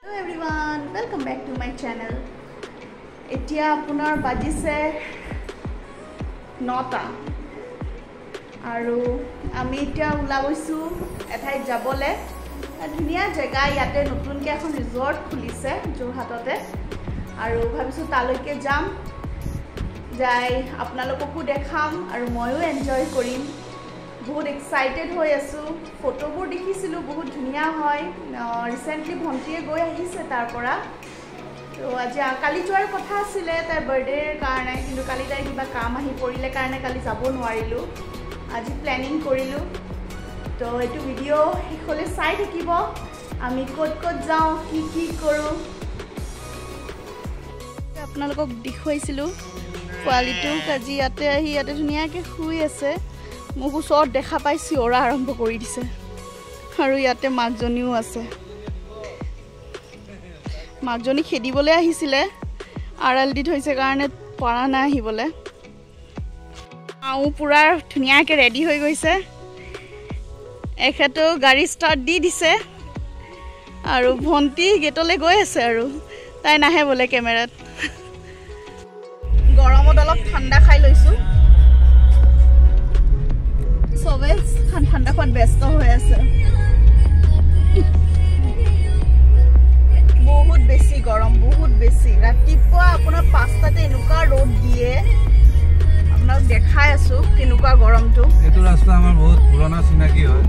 Hello everyone, welcome back to my channel. এতিয়া আপোনাৰ বাজিছে 9টা আৰু আমি এতিয়া ওলাইছো এঠাইত যাবলে ধুনীয়া জেগা ইয়াতে নতুনকৈ এখন ৰিজৰ্ট খুলিছে যোৰহাটতে আৰু ভাবিছো তালৈকে যাম যাই আপোনালোককো দেখাম আৰু ময়ো এনজয় কৰিম বহুত এক্সাইটেড হৈ আছো ফটোবোৰ দেখিছিলো বহুত ধুনীয়া হয় ৰিসেন্টলি ভন্টিয়ে গৈ আহিছে তাৰ পৰা তো আজি কালি যোৱাৰ কথা আছিলে তাৰ বাৰ্থডেৰ কাৰণে কিন্তু কালি তাই কিবা কাম আহি পৰিলে কাৰণে কালি যাব নোৱাৰিলো আজি প্ল্যানিং কৰিলো তো এটো ভিডিও হেকলে চাই থাকিব আমি ক'ত ক'ত যাও কি কৰো আপোনালোকক দেখুৱাইছিলো কোৱালিটো কাজি ইয়াতে আহি ইয়াতে ধুনীয়াকৈ শুই আছে মোক ওচৰত দেখা পাই চিঞৰা আৰম্ভ কৰি দিছে আৰু ইয়াতে মাকজনীও আছে মাকজনী খেদিবলৈ আহিছিলে আড়াল দি থৈছে কাৰণে পৰা নাই আহিবলৈ আও পুৰা ধুনীয়াকৈ ৰেডি হৈ গৈছে এখেতো গাড়ী ষ্টাৰ্ট দি দিছে আৰু ভন্টি গেটলৈ গৈ আছে আৰু তাই নাহে বোলে কেমেৰাত গৰমত অলপ ঠাণ্ডা খাই লৈছো সবে ঠাণ্ডা খোৱাত ব্যস্ত হৈ আছে বহুত বেছি গৰম বহুত বেছি ৰাতিপুৱা আপোনাৰ 5টাতে এনেকুৱা ৰ'দ দিয়ে আপোনাক দেখাই আছো কেনেকুৱা গৰমটো এটো ৰাস্তা আমাৰ বহুত পুৰণা চিনাকি হয়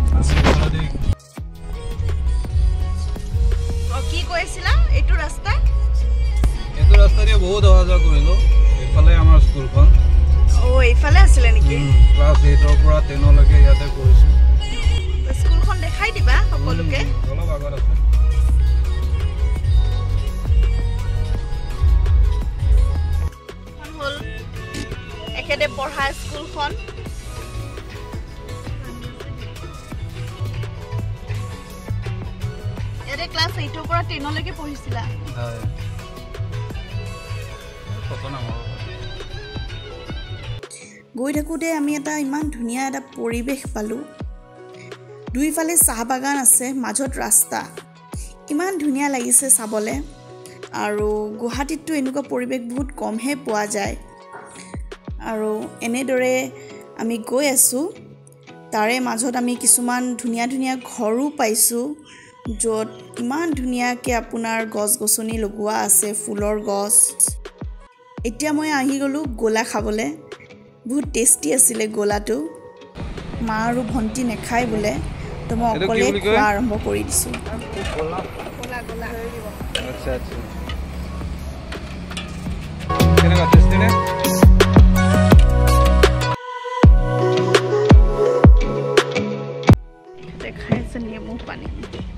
কি কৈছিলা এটো ৰাস্তা দিয়ে বহুত অহা যোৱা কৰিলো এইফালে আমাৰ স্কুলখন এইফালে আছিলে নেকি ক্লাছ 8 ৰ পৰা 10 লৈকে ইয়াতে কৰিছো স্কুলখন দেখাই দিবা সকলোকে অলপ আগত আছে হল একেদে পঢ়া স্কুলখন এতে ক্লাছ 8 ৰ পৰা 10 লৈকে পঢ়িছিলা হয় ফটো নাম গৈ থাকোঁতে আমি এটা ইমান ধুনীয়া এটা পৰিৱেশ পালোঁ দুইফালে চাহ বাগান আছে মাজত ৰাস্তা ইমান ধুনীয়া লাগিছে চাবলৈ আৰু গুৱাহাটীতটো এনেকুৱা পৰিৱেশ বহুত কমহে পোৱা যায় আৰু এনেদৰে আমি গৈ আছোঁ তাৰে মাজত আমি কিছুমান ধুনীয়া ধুনীয়া ঘৰো পাইছোঁ য'ত ইমান ধুনীয়াকৈ আপোনাৰ গছ-গছনি লগোৱা আছে ফুলৰ গছ এতিয়া মই আহি গ'লোঁ গোলা খাবলৈ বহুত টেষ্টি আছিলে গোলাটো মা আৰু ভন্টি নেখায় বোলে তো মই অকলে খোৱা আৰম্ভ কৰি দিছোঁ গোলা আচ্ছা আচ্ছা কেনেকুৱা টেষ্টি নে দেখাই আছে নেমু পানী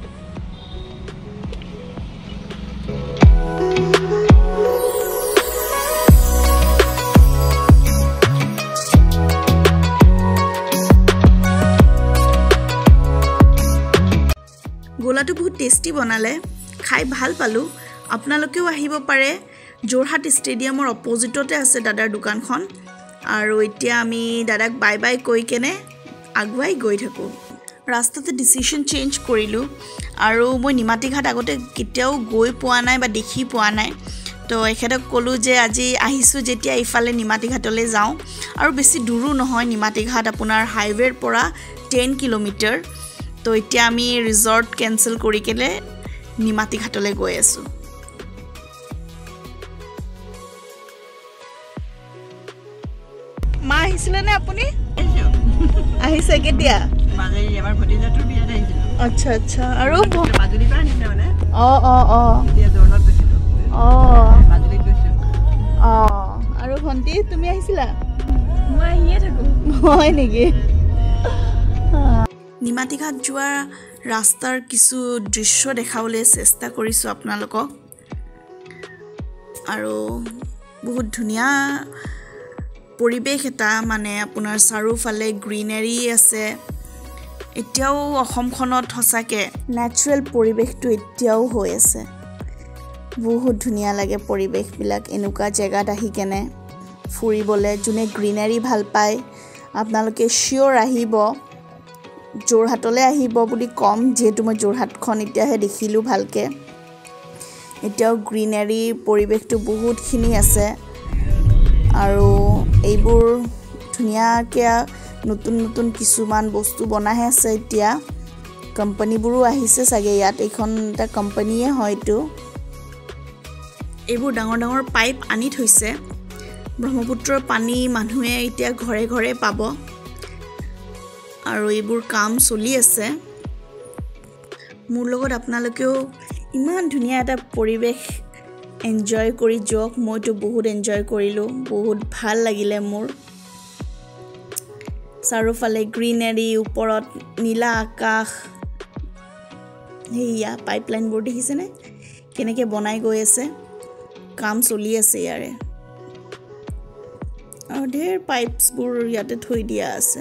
গোলাটো বহুত টেষ্টি বনালে খাই ভাল পালোঁ আপোনালোকেও আহিব পাৰে যোৰহাট ষ্টেডিয়ামৰ অপজিটতে আছে দাদাৰ দোকানখন আৰু এতিয়া আমি দাদাক বাই বাই কৈ কেনে আগুৱাই গৈ থাকোঁ ৰাস্তাতে ডিচিশ্যন চেঞ্জ কৰিলোঁ আৰু মই নিমাতীঘাট আগতে কেতিয়াও গৈ পোৱা নাই বা দেখি পোৱা নাই তো এখেতক ক'লোঁ যে আজি আহিছোঁ যেতিয়া ইফালে নিমাতীঘাটলৈ যাওঁ আৰু বেছি দূৰো নহয় নিমাতীঘাট আপোনাৰ হাইৱেৰ পৰা 10 কিলোমিটাৰ তো এতিয়া আমি ৰিজৰ্ট কেনসেল কৰি কেলে নিমাতীঘাটলৈ গৈ আছোঁ মা আহিছিলে নে আপুনি আহিছে কেতিয়া মাজে এবাৰ ভতিজাটোৰ বিয়াত আহিছিল আচ্ছা আচ্ছা আৰু মাজুলীৰ পৰা আনিছিলে মানে এতিয়া জৰ্ণত গৈছিলোঁ মাজুলীত গৈছোঁ আৰু ভন্টি তুমি আহিছিলা মই আহিয়ে থাকোঁ হয় নেকি নিমাতীঘাট যোৱা ৰাস্তাৰ কিছু দৃশ্য দেখাবলৈ চেষ্টা কৰিছোঁ আপোনালোকক আৰু বহুত ধুনীয়া পৰিৱেশ এটা মানে আপোনাৰ চাৰিওফালে গ্ৰীনাৰী আছে এতিয়াও অসমখনত সঁচাকৈ নেচাৰেল পৰিৱেশটো এতিয়াও হৈ আছে বহুত ধুনীয়া লাগে পৰিৱেশবিলাক এনেকুৱা জেগাত আহি কেনে ফুৰিবলৈ যোনে গ্ৰীনাৰী ভাল পায় আপোনালোকে শিওৰ আহিব যোৰহাটলৈ আহিব বুলি কম যেহেতু মই যোৰহাটখন এতিয়াহে দেখিলোঁ ভালকৈ এতিয়াও গ্ৰীনাৰী পৰিৱেশটো বহুতখিনি আছে আৰু এইবোৰ ধুনীয়াকৈ নতুন নতুন কিছুমান বস্তু বনাই আছে এতিয়া কোম্পানীবোৰো আহিছে চাগে ইয়াত এইখন এটা কোম্পানীয়ে হয়তো এইবোৰ ডাঙৰ ডাঙৰ পাইপ আনি থৈছে ব্ৰহ্মপুত্ৰৰ পানী মানুহে এতিয়া ঘৰে ঘৰে পাব আৰু এইবোৰ কাম চলি আছে মোৰ লগত আপোনালোকেও ইমান ধুনীয়া এটা পৰিৱেশ এনজয় কৰি যাওক মইতো বহুত এনজয় কৰিলোঁ বহুত ভাল লাগিলে মোৰ চাৰিওফালে গ্ৰীনাৰী ওপৰত নীলা আকাশ হেয়া পাইপলাইনবোৰ দেখিছেনে কেনেকৈ বনাই গৈ আছে কাম চলি আছে ইয়াৰে আৰু ঢেৰ পাইপছবোৰ ইয়াতে থৈ দিয়া আছে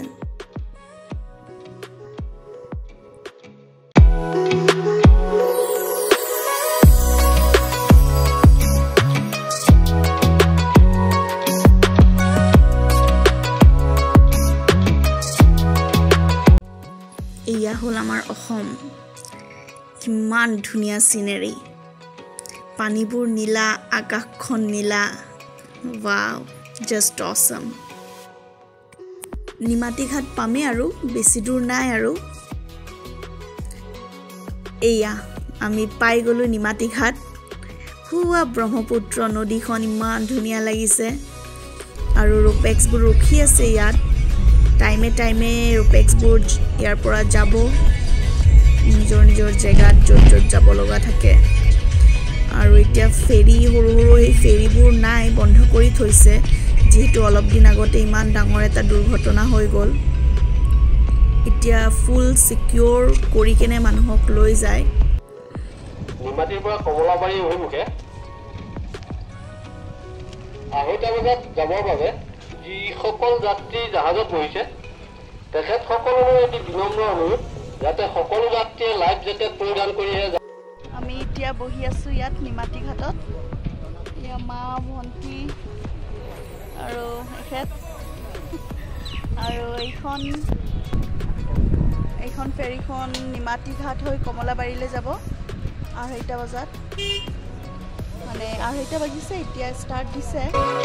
এয়া হ'ল আমাৰ অসম কিমান ধুনীয়া সিনাৰী পানীবোৰ নীলা আকাশখন নীলা ওয়াও জাস্ট অসম নিমাতীঘাট পামে আৰু বেছি দূৰ নাই আৰু এয়া আমি পাই গলো নিমাতীঘাট হুৱা ব্ৰহ্মপুত্ৰ নদীখন ইমান ধুনীয়া লাগিছে আৰু ৰোপেক্সবোৰ ৰখি আছে ইয়াত টাইমে টাইমে ৰোপেক্সবোৰ ইয়াৰ পৰা যাব নিজৰ নিজৰ জেগাত য'ত য'ত যাব লগা থাকে আৰু এতিয়া ফেৰী সৰু সৰু এই ফেৰীবোৰ নাই বন্ধ কৰি থৈছে যেহেতু অলপ দিন আগতে ইমান ডাঙৰ এটা দুৰ্ঘটনা হৈ গ'ল এতিয়া ফুল সিকিউৰ কৰি কেনে মানুহক লৈ যায় নিমাতীৰ পৰা কমলাবাৰী অভিমুখে আঢ়ৈটা বজাত যাবৰ বাবে যিসকল যাত্ৰী জাহাজত বহিছে তেখেতসকললৈ এটি বিনম্ৰ অনুৰোধ যাতে সকলো যাত্ৰীয়ে লাইফ জেকেট পৰিধান কৰিহে আমি এতিয়া বহি আছোঁ ইয়াত নিমাতীঘাটত এয়া মা ভণ্টি আৰু এখেত আৰু এইখন ফেৰীখন নিমাতীঘাট হৈ কমলাবাৰীলৈ যাব আঢ়ৈটা বজাত মানে আঢ়ৈটা বাজিছে এতিয়া ষ্টাৰ্ট দিছে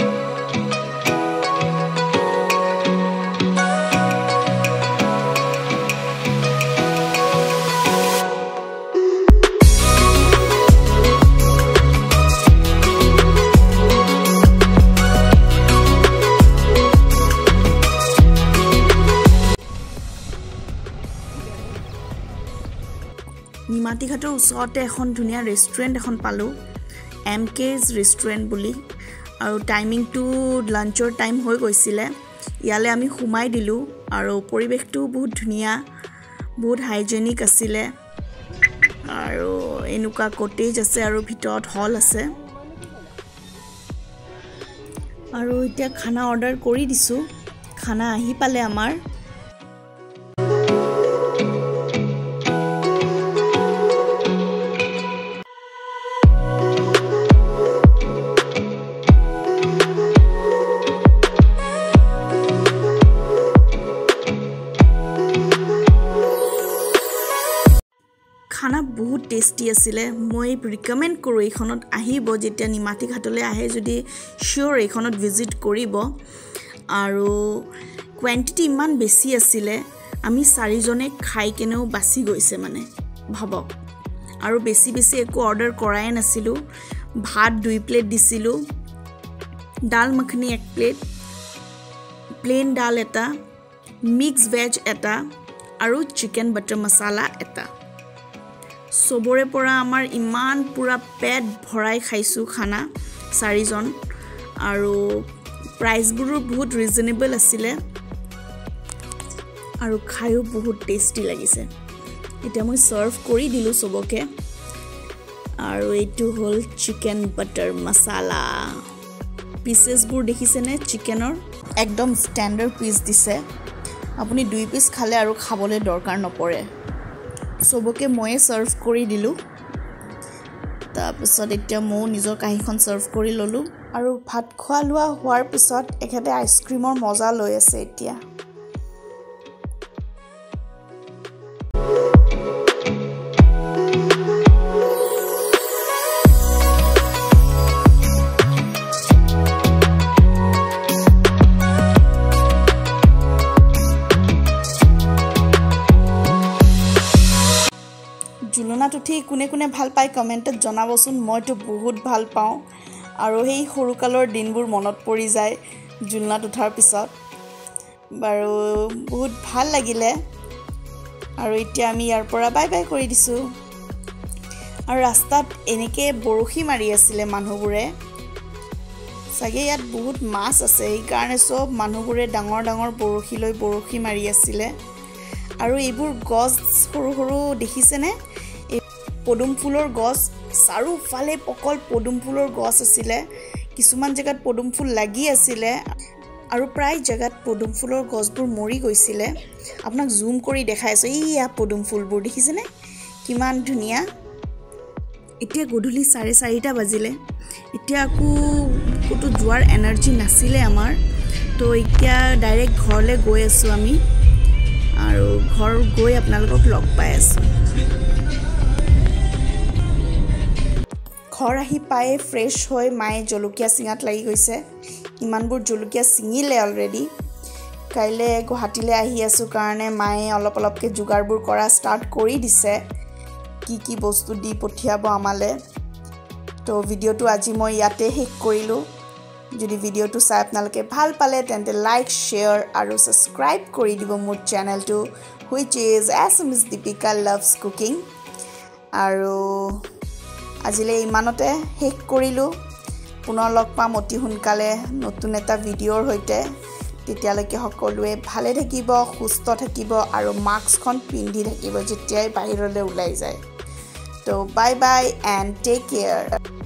নিমাতীঘাটৰ ওচৰতে এখন ধুনীয়া ৰেষ্টুৰেণ্ট এখন পালোঁ MK's ৰেষ্টুৰেণ্ট বুলি আৰু টাইমিংটো লাঞ্চৰ টাইম হৈ গৈছিলে ইয়ালৈ আমি সোমাই দিলোঁ আৰু পৰিৱেশটো বহুত ধুনীয়া বহুত হাইজেনিক আছিলে আৰু এনেকুৱা কটেজ আছে আৰু ভিতৰত হল আছে আৰু এতিয়া খানা অৰ্ডাৰ কৰি দিছোঁ খানা আহি পালে আমাৰ খানা বহুত টেষ্টি আছিলে মই ৰিকমেণ্ড কৰোঁ এইখনত আহিব যেতিয়া নিমাতীঘাটলৈ আহে যদি চিয়'ৰ এইখনত ভিজিট কৰিব আৰু কোৱান্টিটি ইমান বেছি আছিলে আমি 4 জনে খাই কেনেও বাছি গৈছে মানে ভাবক আৰু বেছি বেছি একো অৰ্ডাৰ কৰাই নাছিলোঁ ভাত 2 প্লেট দিছিলোঁ দাল মখনি 1 প্লেট প্লেন দাল এটা মিক্স ভেজ এটা আৰু চিকেন বাটাৰ মছলা এটা সবৰে পৰা আমাৰ ইমান পুৰা পেট ভৰাই খাইছোঁ খানা 4 জন আৰু প্ৰাইচবোৰো বহুত ৰিজনেবল আছিলে আৰু খায়ো বহুত টেষ্টি লাগিছে এতিয়া মই সাৰ্ভ কৰি দিলোঁ সবকে আৰু এইটো হ'ল চিকেন বাটাৰ মছলা পিসেছবোৰ দেখিছেনে চিকেনৰ একদম ষ্টেণ্ডাৰ্ড পিস দিছে আপুনি 2 পিস খালে আৰু খাবলৈ দৰকাৰ নপৰে সবকে ময়ে সাৰ্ভ কৰি দিলোঁ তাৰপিছত এতিয়া মই নিজৰ কাহিখন সাৰ্ভ কৰি ল'লোঁ আৰু ভাত খোৱা লোৱা হোৱাৰ পিছত এখেতে আইচক্ৰীমৰ মজা লৈ আছে এতিয়া উঠি কোনে কোনে ভাল পায় কমেণ্টত জনাবচোন মইতো বহুত ভাল পাওঁ আৰু সেই সৰুকালৰ দিনবোৰ মনত পৰি যায় জুলনাত উঠাৰ পিছত বাৰু বহুত ভাল লাগিলে আৰু এতিয়া আমি ইয়াৰ পৰা বাই বাই কৰি দিছোঁ আৰু ৰাস্তাত এনেকৈ বৰশী মাৰি আছিলে মানুহবোৰে চাগে ইয়াত বহুত মাছ আছে সেইকাৰণে চব মানুহবোৰে ডাঙৰ ডাঙৰ বৰশী লৈ বৰশী মাৰি আছিলে আৰু এইবোৰ গছ সৰু সৰু দেখিছেনে এই পদুম ফুলৰ গছ চাৰিওফালে অকল পদুম ফুলৰ গছ আছিলে কিছুমান জেগাত পদুম ফুল লাগি আছিলে আৰু প্ৰায় জেগাত পদুম ফুলৰ গছবোৰ মৰি গৈছিলে আপোনাক জুম কৰি দেখাই আছোঁ এইয়া পদুম ফুলবোৰ দেখিছেনে কিমান ধুনীয়া এতিয়া গধূলি 4:30 বাজিলে এতিয়া আকৌ ক'তো যোৱাৰ এনাৰ্জি নাছিলে আমাৰ তো এতিয়া ডাইৰেক্ট ঘৰলৈ গৈ আছোঁ আমি আৰু ঘৰ গৈ আপোনালোকক লগ পাই আছোঁ ঘৰ আহি পাই ফ্ৰেছ হৈ মায়ে জলকীয়া চিঙাত লাগি গৈছে ইমানবোৰ জলকীয়া চিঙিলে অলৰেডি কাইলৈ গুৱাহাটীলৈ আহি আছোঁ কাৰণে মায়ে অলপ অলপকৈ যোগাৰবোৰ কৰা ষ্টাৰ্ট কৰি দিছে কি বস্তু দি পঠিয়াব আমালৈ তো ভিডিঅ'টো আজি মই ইয়াতে শেষ কৰিলোঁ যদি ভিডিঅ'টো চাই আপোনালোকে ভাল পালে তেন্তে লাইক শ্বেয়াৰ আৰু ছাবস্ক্ৰাইব কৰি দিব মোৰ চেনেলটো which is SMS Deepika Loves Cooking আৰু আজিলৈ ইমানতে শেষ কৰিলোঁ পুনৰ লগ পাম অতি সোনকালে নতুন এটা ভিডিঅ'ৰ সৈতে তেতিয়ালৈকে সকলোৱে ভালে থাকিব সুস্থ থাকিব আৰু মাস্কখন পিন্ধি থাকিব যেতিয়াই বাহিৰলৈ ওলাই যায় তো bye bye and take care